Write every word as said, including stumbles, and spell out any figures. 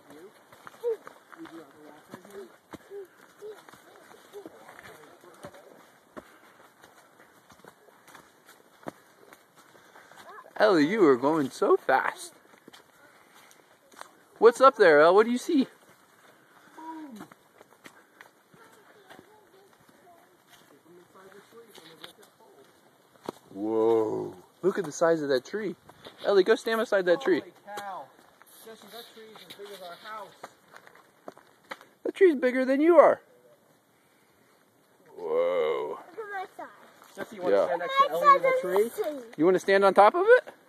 view. We do have a rock right here. Ellie, you are going so fast. What's up there, Elle? What do you see? Whoa. Look at the size of that tree. Ellie, go stand beside that tree. Holy cow. Jesse, that tree is as big as our house. That tree's bigger than you are. Whoa. Jesse, you want Yeah. to stand next to Ellie in the tree? You want to stand on top of it?